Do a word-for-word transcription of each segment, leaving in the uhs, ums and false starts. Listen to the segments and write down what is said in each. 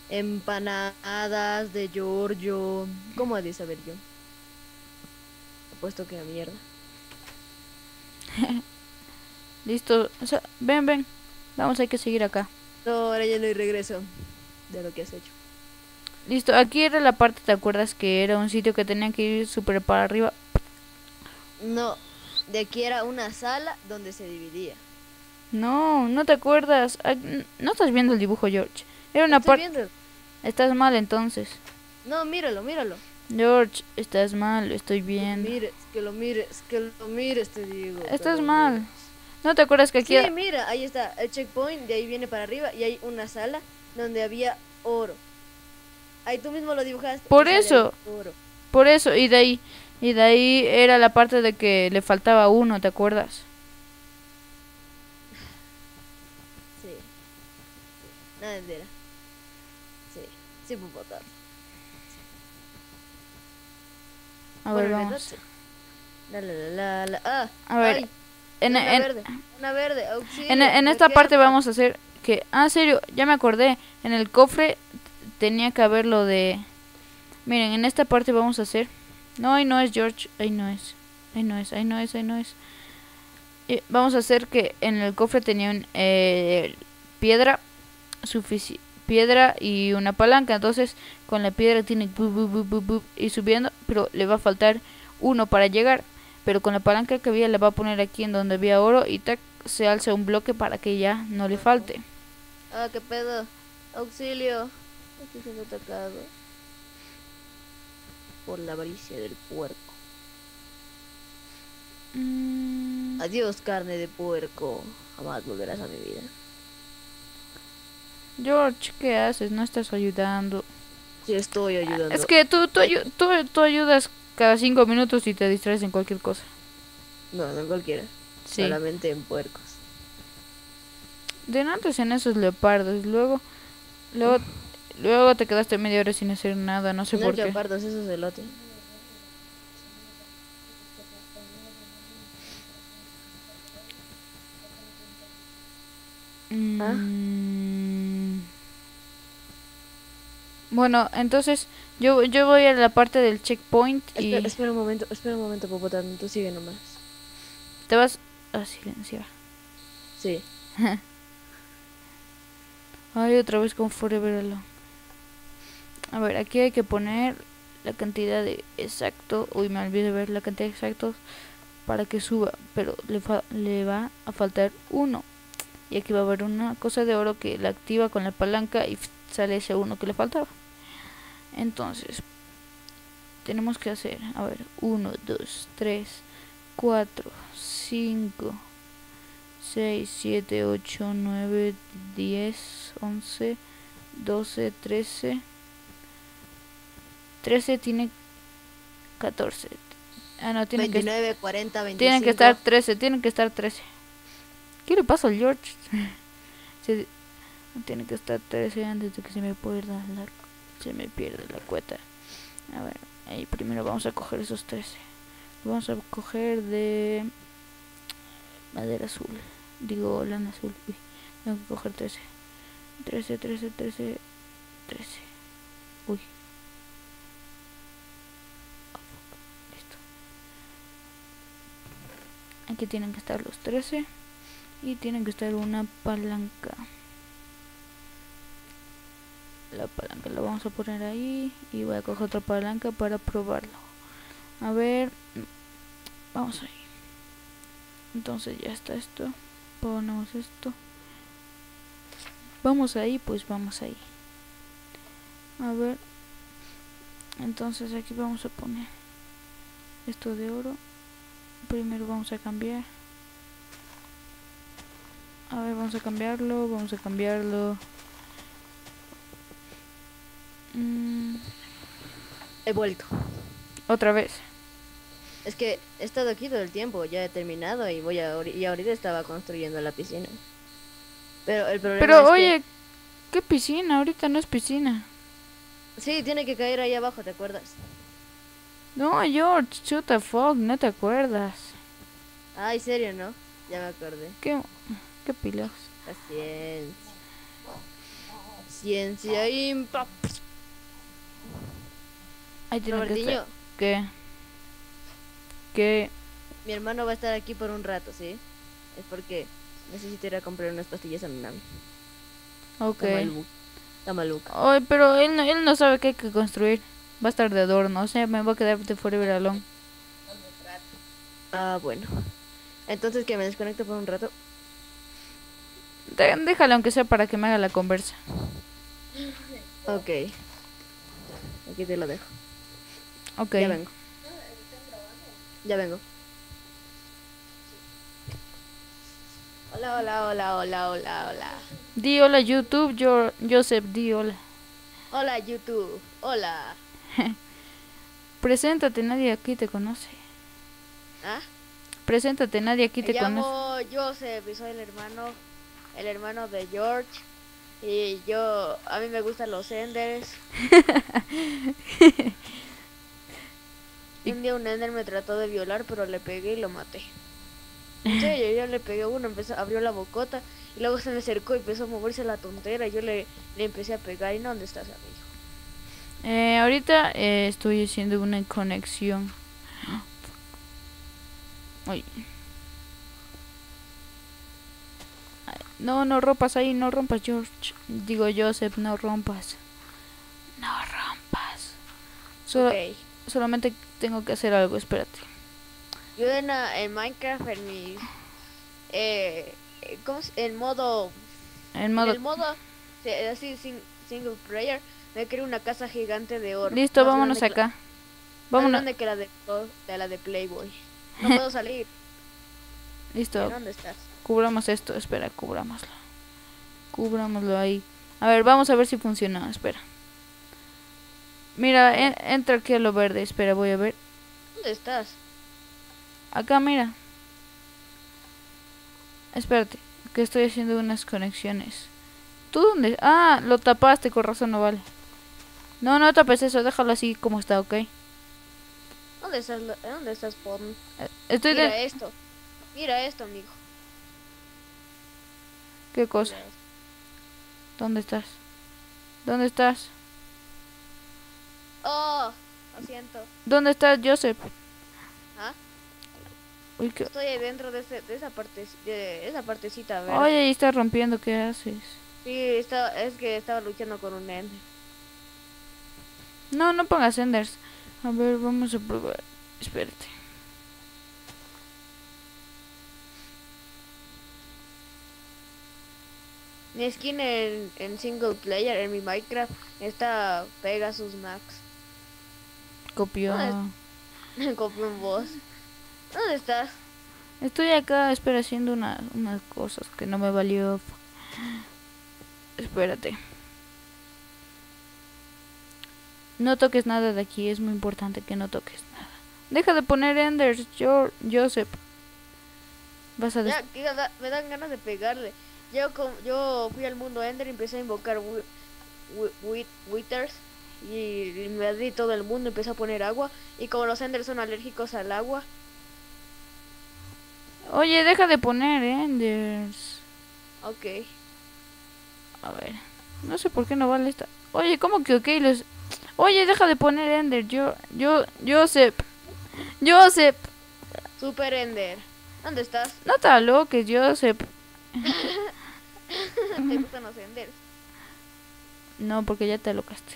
Empanadas de Giorgio. ¿Cómo ha de saber yo? Apuesto que a mierda. Listo. O sea, ven, ven. Vamos, hay que seguir acá. No, ahora ya no hay regreso de lo que has hecho. Listo, aquí era la parte, ¿te acuerdas que era un sitio que tenían que ir súper para arriba? No, de aquí era una sala donde se dividía. No, no te acuerdas. Ah, n- no estás viendo el dibujo, George. Era una Estoy parte... viendo. Estás mal entonces. No, míralo, míralo. George, estás mal, lo estoy Que lo viendo. mires, que lo mires, que lo mires, te digo, que Estás lo mal. mires. ¿No te acuerdas que aquí... Sí, mira, ahí está el checkpoint, de ahí viene para arriba y hay una sala donde había oro. Ahí tú mismo lo dibujaste y Por sale ahí eso, oro. por eso, y de ahí... Y de ahí era la parte de que le faltaba uno, ¿te acuerdas? Sí, sí, nada entera. Sí, sí, puedo botar. A ver, Bueno, le vamos. dote. La, la, la, la, la. Ah, A ver, ay, en, hay una en, verde, una verde, en, auxilio, en me esta parte quema. vamos a hacer que... Ah, serio, ya me acordé. En el cofre tenía que haber lo de... Miren, en esta parte vamos a hacer... No, ahí no es George, ahí no es. Ahí no es, ahí no es, ahí no es. Y vamos a hacer que en el cofre tenía un, eh, piedra sufici piedra y una palanca. Entonces con la piedra tiene bu, bu, bu, bu, bu, y subiendo, pero le va a faltar uno para llegar. Pero con la palanca que había le va a poner aquí en donde había oro y tac, se alza un bloque para que ya no le falte. Ah, qué pedo, auxilio. Estoy siendo atacado por la avaricia del puerco. Mm, Adiós, carne de puerco. Jamás volverás a mi vida. George, ¿qué haces? No estás ayudando. Sí, estoy Es ayudando. que tú, tú, Ay, tú, tú ayudas cada cinco minutos y te distraes en cualquier cosa. no, no en cualquiera. Sí. Solamente en puercos. De antes en esos leopardos, luego, luego, luego te quedaste media hora sin hacer nada, no sé No por qué. leopardos, eso es elote. Ah, Mm, bueno, entonces yo, yo voy a la parte del checkpoint espera, y espera un momento, espera un momento, Popotán. Tú sigue nomás. te vas a silenciar. Sí. Ay, otra vez con Forever Alone. A ver, aquí hay que poner la cantidad de exacto. Uy, me olvidé de ver la cantidad de exactos para que suba, pero le, fa le va a faltar uno. Y aquí va a haber una cosa de oro que la activa con la palanca y sale ese uno que le faltaba. Entonces, tenemos que hacer, a ver, uno, dos, tres, cuatro, cinco, seis, siete, ocho, nueve, diez, once, doce, trece. trece tiene catorce. Ah, no, tienen que, veintinueve, cuarenta, tienen que estar veinticinco. trece, tienen que estar trece. ¿Qué le pasa al George? Se, tiene que estar trece antes de que se me pierda la, se me pierda la cuenta. A ver, ahí primero vamos a coger esos trece. Vamos a coger de madera azul. Digo, lana azul. Uy, tengo que coger trece. trece, trece, trece, trece. Uy, listo. Aquí tienen que estar los trece. Y tienen que estar una palanca. La palanca la vamos a poner ahí. Y voy a coger otra palanca para probarlo. A ver. Vamos ahí. Entonces ya está esto. Ponemos esto. Vamos ahí, pues vamos ahí. A ver. Entonces aquí vamos a poner esto de oro. Primero vamos a cambiar. A ver, vamos a cambiarlo. Vamos a cambiarlo. Mm, He vuelto. otra vez. Es que he estado aquí todo el tiempo, ya he terminado y voy a y ahorita estaba construyendo la piscina. Pero el problema Pero es que oye, ¿qué piscina? Ahorita no es piscina. sí, tiene que caer ahí abajo, ¿te acuerdas? No, George, shoot the fuck, no te acuerdas. Ay, serio, ¿no? Ya me acordé. ¿Qué, qué pilas? Paciencia. Ciencia impa. Ahí tiene que Robertiño, estar. ¿Qué? ¿Qué? mi hermano va a estar aquí por un rato, ¿sí? Es porque necesito ir a comprar unas pastillas a mi mami. Ok. Está maluca. Está maluca. Ay, pero él no, él no sabe qué hay que construir. Va a estar de adorno. O sea, me va a quedar de Forever Alone. Ah, bueno. Entonces que me desconecte por un rato. De- déjale aunque sea para que me haga la conversa. Ok. Aquí te lo dejo. Ok. Ya vengo. Ya vengo. Hola, hola, hola, hola, hola, hola. Di hola YouTube, yo, Joseph, di hola. Hola, YouTube. Hola. Preséntate, nadie aquí te conoce. ¿Ah? Preséntate, nadie aquí Me te conoce. llamo Joseph y soy el hermano, el hermano de George. Y yo, a mí me gustan los Enders. Y- Un día un Ender me trató de violar, pero le pegué y lo maté. En serio, yo le pegué a uno, empezó, abrió la bocota y luego se me acercó y empezó a moverse la tontera. Y yo le, le empecé a pegar. ¿Y no, dónde estás, amigo? Eh, ahorita eh, estoy haciendo una conexión. Ay. Ay, no, no rompas ahí, no rompas, George. Digo, Joseph, no rompas. No rompas. Solo, Ok. Solamente tengo que hacer algo, espérate. Yo en, ah, en Minecraft, en mi... Eh, eh, ¿cómo se- En modo... En En modo... el modo... se- Así, sin- single player, me creé una casa gigante de oro. Listo, Más vámonos grande que la, acá. más Vámonos. grande que la de, de la de Playboy. No puedo salir. ¿En Listo, dónde estás? cubramos esto. Espera, cubrámoslo. Cubrámoslo ahí. A ver, vamos a ver si funciona. Espera. Mira, en- entra aquí a lo verde. Espera, voy a ver. ¿Dónde estás? Acá, mira. Espérate, que estoy haciendo unas conexiones. ¿Tú dónde? Ah, lo tapaste, con razón no vale. No, no tapes eso, déjalo así como está, ¿ok? ¿Dónde estás? lo- ¿Dónde estás, Pon? Eh, Estoy Mira de... esto. Mira esto, amigo. ¿Qué cosa? Mira esto. ¿Dónde estás? ¿Dónde estás? Oh, lo siento. ¿Dónde estás, Joseph? ¿Ah? Uy, qué... Estoy ahí dentro de, ese, de esa parte, de esa partecita, ¿verdad? Oye, ahí está rompiendo, ¿qué haces? Sí, está, es que estaba luchando con un ende. No, no pongas enders. A ver, vamos a probar. Espérate. Mi skin en, en single player, en mi Minecraft, está Pegasus Max. Copió. Ah, Copió un boss. ¿Dónde estás? Estoy acá, espera, haciendo una, unas cosas que no me valió. Espérate. No toques nada de aquí, es muy importante que no toques nada. Deja de poner enders, yo, Joseph. Vas a des- Ya, que da- me dan ganas de pegarle. Yo, com- yo fui al mundo Ender y empecé a invocar wi- wi- wi- Withers y me di todo el mundo, empecé a poner agua y como los Enders son alérgicos al agua, Oye, deja de poner enders. ok. A ver. No sé por qué no vale esta. Oye, ¿cómo que ok? Los... Oye, deja de poner ender. Yo, yo, Joseph. Joseph. Super Ender. ¿Dónde estás? No te aloques, Joseph. ¿Te gustan los Enders? No, porque ya te alocaste.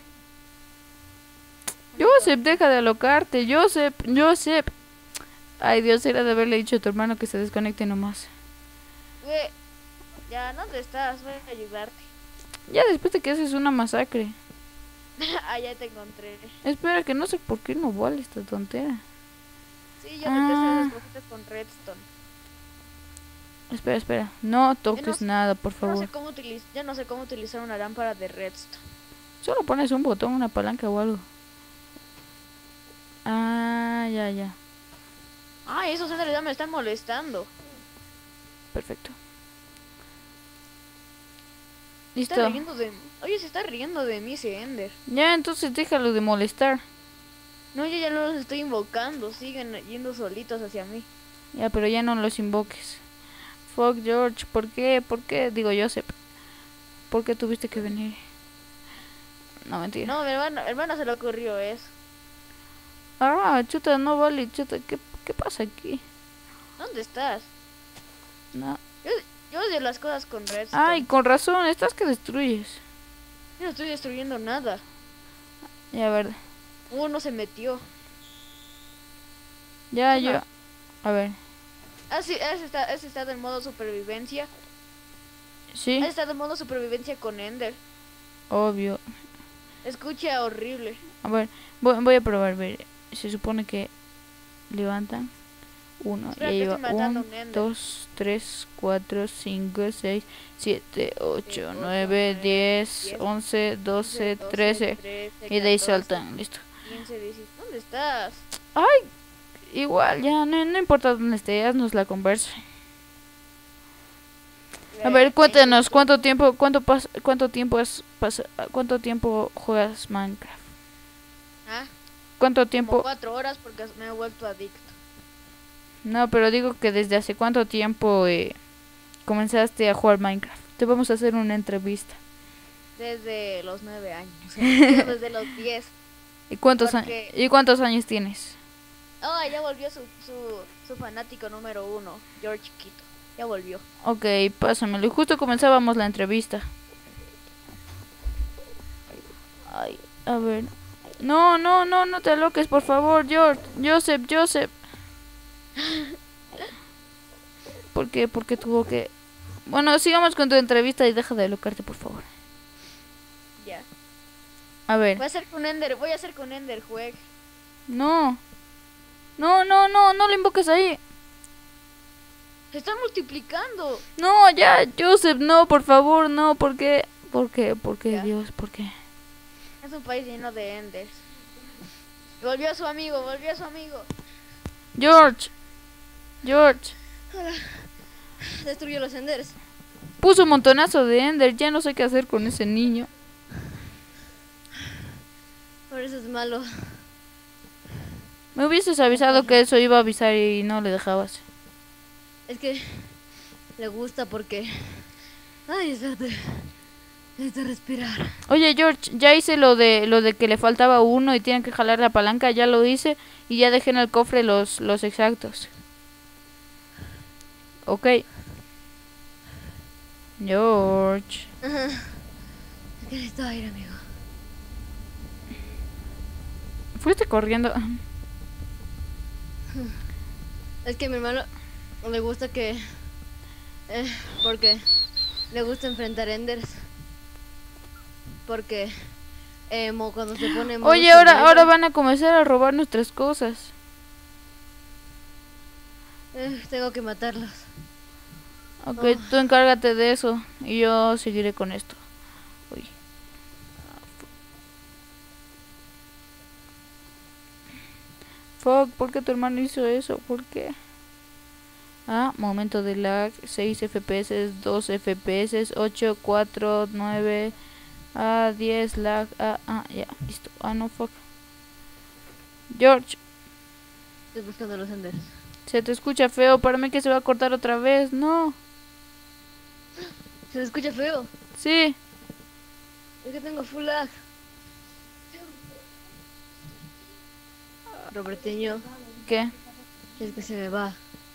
Joseph, deja de alocarte. Joseph, Joseph. Ay, Dios, era de haberle dicho a tu hermano que se desconecte nomás. Güey, ya, ¿dónde estás? Voy a ayudarte. Ya después de que haces una masacre. Ah, ya te encontré. Espera, que no sé por qué no vale esta tontera. Sí, yo detesto Ah. esas cositas con redstone. Espera, espera. No toques Yo no sé- nada, por Yo no sé favor. cómo utilizar, yo no sé cómo utilizar una lámpara de redstone. Solo pones un botón, una palanca o algo. Ah, ya, ya. Ay, esos Enders ya me están molestando. Perfecto. Se está Listo. riendo de... Oye, se está riendo de mí ese Ender. Ya, entonces déjalo de molestar. No, yo ya no los estoy invocando. Siguen yendo solitos hacia mí. Ya, pero ya no los invoques. Fuck George, ¿por qué? ¿Por qué? Digo Joseph. ¿Por qué tuviste que venir? No, mentira. No, mi hermano, hermano se le ocurrió eso. Ah, chuta, no vale, chuta. ¿Qué, qué pasa aquí? ¿Dónde estás? No. Yo, yo odio las cosas con redstone. Ay, con razón, estás que destruyes. Yo no estoy destruyendo nada. Ya, ver. Uno se metió. Ya, Toma. yo. A ver. ¿Has, has, esta- has estado en modo supervivencia? Sí, ¿Has estado en modo supervivencia con Ender? obvio. Escucha horrible. A ver, voy, voy a probar, ver. Se supone que levantan. Uno, Espera, ya que lleva estoy matando uno, un Ender. dos, tres, cuatro, cinco, seis, siete, ocho, ocho, nueve, nueve, diez, diez, once, doce, trece. Y de ahí saltan, listo. quince, dieciséis. ¿Dónde estás? Ay, igual, ya, no, no importa dónde esté, haznos la conversa. A ver, cuéntanos, ¿cuánto tiempo, cuánto pas, cuánto tiempo has pasa, cuánto tiempo juegas Minecraft? Ah, ¿Cuánto como tiempo? cuatro horas porque me he vuelto adicto. No, pero digo que desde hace cuánto tiempo eh, comenzaste a jugar Minecraft. Te vamos a hacer una entrevista. Desde los nueve años. Digo, desde los diez. ¿Y cuántos, a- Porque- ¿Y cuántos años tienes? Ah, ya volvió su, su, su fanático número uno, George Chiquito. Ya volvió. Ok, pásamelo. Y justo comenzábamos la entrevista. Ay, a ver. No, no, no, no te aloques, por favor, George. Joseph, Joseph. ¿Por qué? Porque tuvo que... Bueno, sigamos con tu entrevista y deja de alocarte, por favor. Ya. A ver. Voy a hacer con Ender, voy a hacer con Ender jueg. No. No, no, no, no lo invoques ahí. Se están multiplicando. No, ya, Joseph, no, por favor, no, ¿por qué? ¿Por qué? ¿Por qué, Ya. Dios? ¿Por qué? Es un país lleno de Enders. Volvió su amigo, volvió su amigo. George. George. Destruyó los Enders. Puso un montonazo de Ender, ya no sé qué hacer con ese niño. Por eso es malo. Me hubieses avisado que eso iba a avisar y no le dejabas. Es que le gusta porque... Ay, espérate. Necesito respirar. Oye, George, ya hice lo de lo de que le faltaba uno y tienen que jalar la palanca, ya lo hice y ya dejé en el cofre los, los exactos. Ok. George. Ajá. Es que necesito aire, amigo. Fuiste corriendo. Es que a mi hermano le gusta que... Eh, porque le gusta enfrentar Enders. Porque eh, mo- cuando se pone... en modo Oye, ahora, survival, ahora van a comenzar a robar nuestras cosas. eh, tengo que matarlos. Ok, Oh. tú encárgate de eso y yo seguiré con esto. Uy. Fuck, ¿por qué tu hermano hizo eso? ¿Por qué? Ah, momento de lag, seis F P S, dos F P S, ocho, cuatro, nueve, ah, diez lag, ah, ah, ya, listo. Ah, no, fuck. George, Estoy buscando los Enders. se te escucha feo, para mí que se va a cortar otra vez, no. Se escucha feo. Sí, Es que tengo full lag. Roberteño, ¿qué? es que se me va.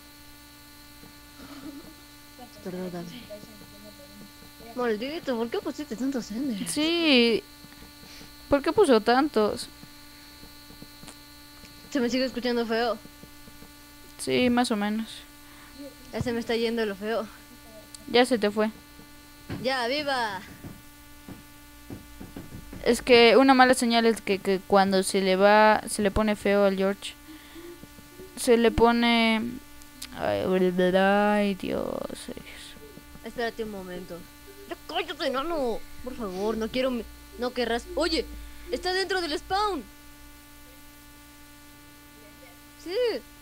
Perdóname. Maldito, ¿por qué pusiste tantos Enders? Sí. ¿Por qué puso tantos? Se me sigue escuchando feo. Sí, más o menos. Ya se me está yendo lo feo. Ya se te fue. ¡Ya, viva! Es que una mala señal es que, que cuando se le va, se le pone feo al George, se le pone... Ay, ay, Dios. Espérate un momento. ¡Ya cállate, enano! Por favor, no quiero... me- No querrás... ¡Oye! ¡Está dentro del spawn! Sí.